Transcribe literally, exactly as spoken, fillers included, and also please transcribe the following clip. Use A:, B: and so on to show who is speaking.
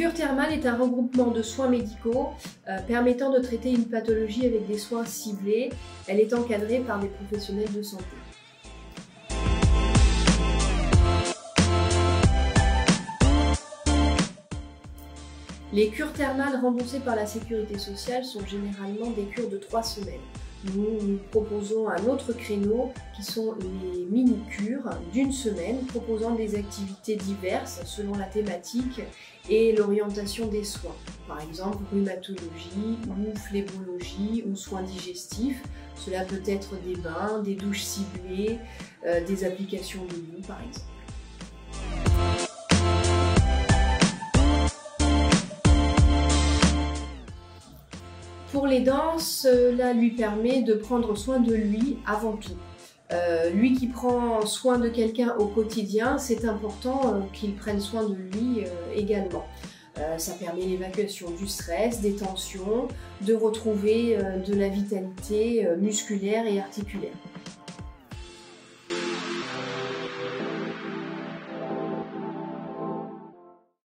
A: cure thermale est un regroupement de soins médicaux euh, permettant de traiter une pathologie avec des soins ciblés. Elle est encadrée par des professionnels de santé. Les cures thermales remboursées par la Sécurité sociale sont généralement des cures de trois semaines. Nous, nous proposons un autre créneau qui sont les mini-cures d'une semaine proposant des activités diverses selon la thématique et l'orientation des soins. Par exemple, rhumatologie ou phlébologie ou soins digestifs. Cela peut être des bains, des douches ciblées, euh, des applications de boue par exemple. Pour les dents, cela lui permet de prendre soin de lui avant tout. Euh, lui qui prend soin de quelqu'un au quotidien, c'est important euh, qu'il prenne soin de lui euh, également. Euh, ça permet l'évacuation du stress, des tensions, de retrouver euh, de la vitalité euh, musculaire et articulaire.